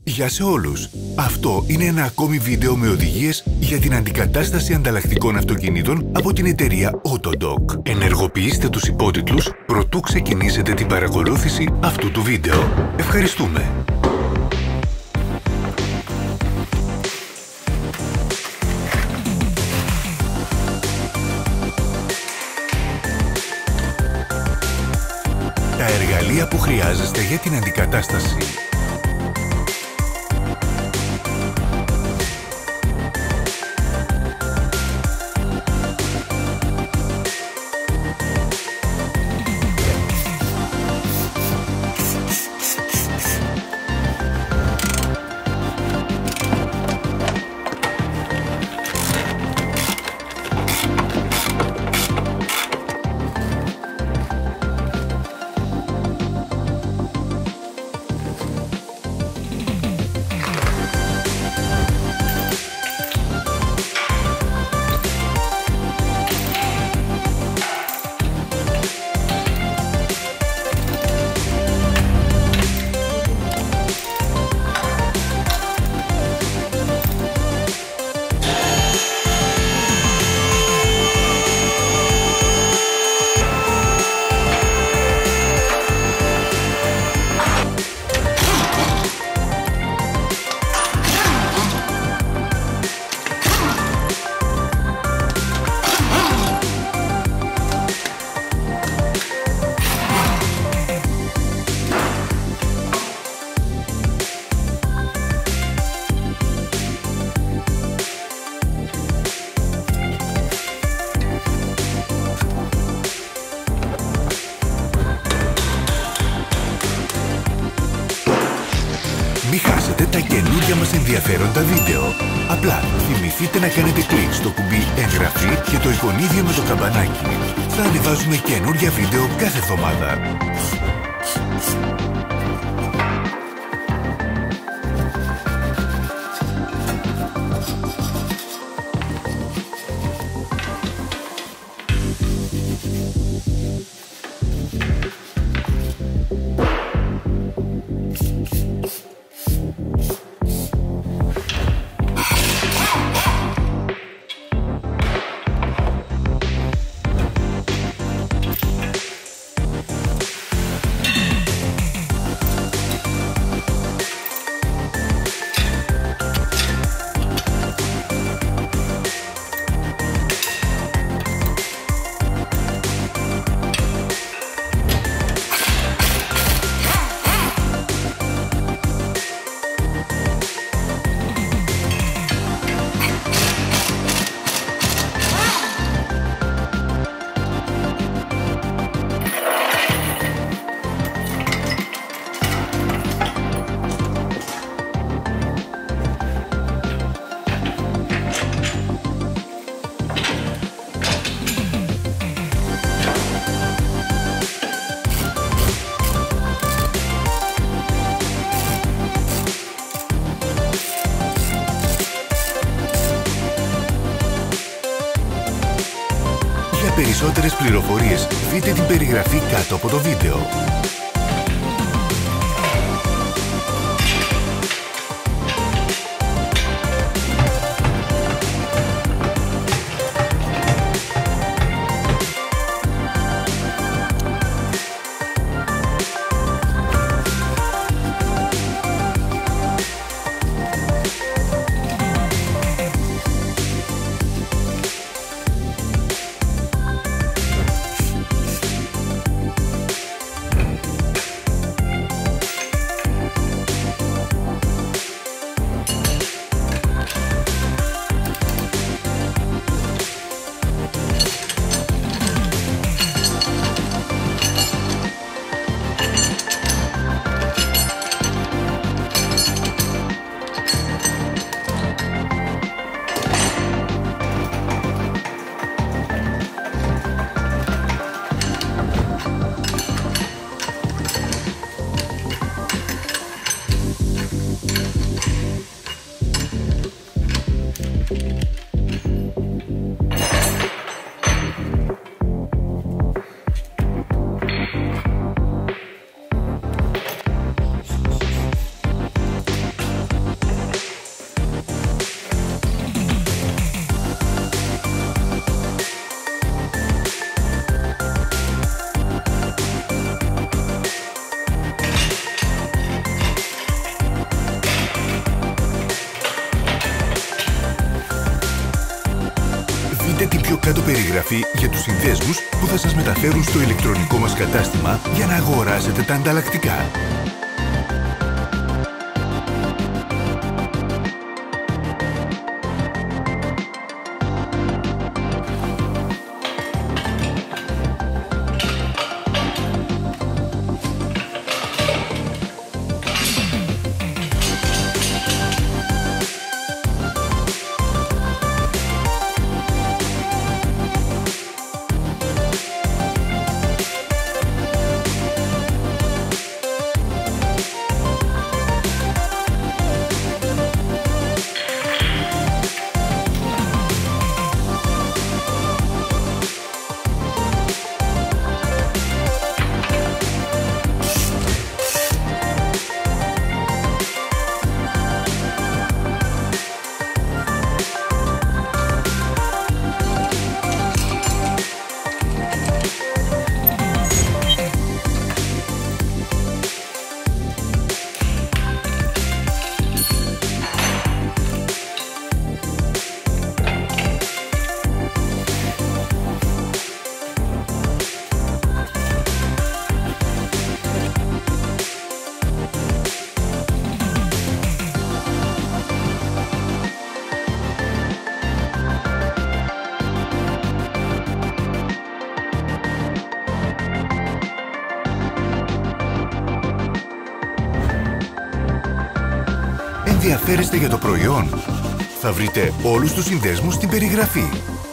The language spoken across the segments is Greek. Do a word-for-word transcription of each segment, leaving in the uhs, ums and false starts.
Γεια σε όλους! Αυτό είναι ένα ακόμη βίντεο με οδηγίες για την αντικατάσταση ανταλλακτικών αυτοκινήτων από την εταιρεία Autodoc. Ενεργοποιήστε τους υπότιτλους προτού ξεκινήσετε την παρακολούθηση αυτού του βίντεο. Ευχαριστούμε! Τα εργαλεία που χρειάζεστε για την αντικατάσταση. Μην χάσετε τα καινούργια μας ενδιαφέροντα βίντεο. Απλά θυμηθείτε να κάνετε κλικ στο κουμπί εγγραφή και το εικονίδιο με το καμπανάκι. Θα ανεβάζουμε καινούργια βίντεο κάθε εβδομάδα. Για περισσότερες πληροφορίες δείτε την περιγραφή κάτω από το βίντεο. περιγραφή για τους συνδέσμους που θα σας μεταφέρουν στο ηλεκτρονικό μας κατάστημα για να αγοράσετε τα ανταλλακτικά. Ενδιαφέρεστε για το προϊόν? Θα βρείτε όλους τους συνδέσμους στην περιγραφή.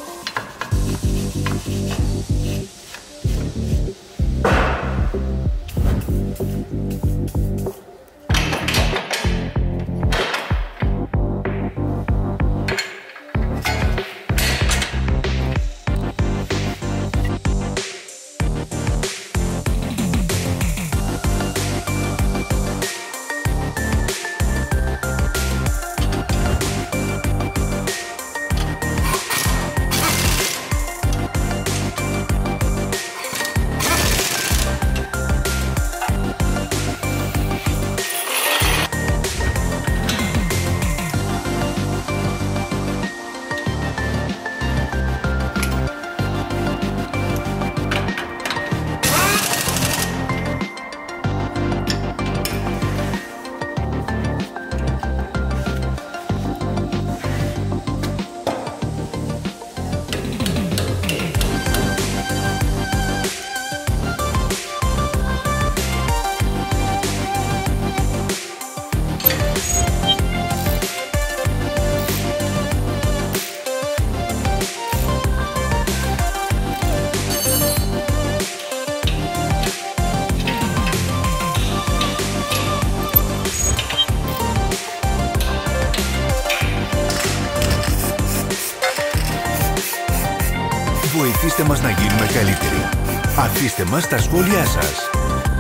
Βοηθήστε μας να γίνουμε καλύτεροι. Αφήστε μας τα σχόλιά σας.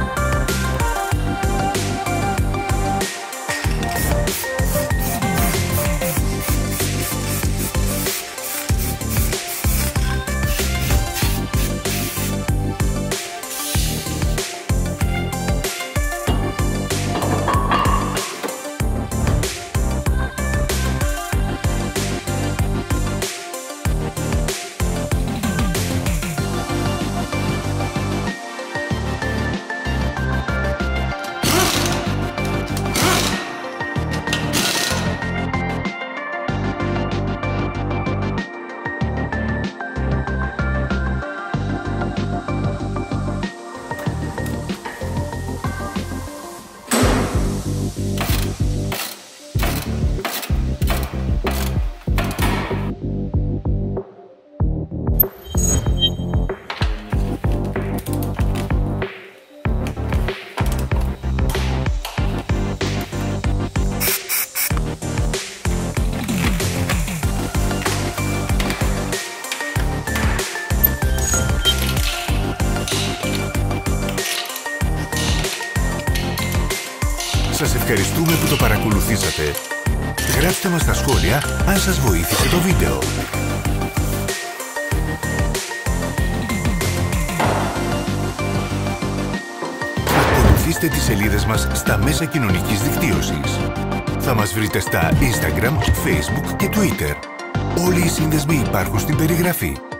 Σας ευχαριστούμε που το παρακολουθήσατε. Γράψτε μας στα σχόλια αν σας βοήθησε το βίντεο. Ακολουθήστε τις σελίδες μας στα μέσα κοινωνικής δικτύωσης. Θα μας βρείτε στα Instagram, Facebook και Twitter. Όλοι οι σύνδεσμοι υπάρχουν στην περιγραφή.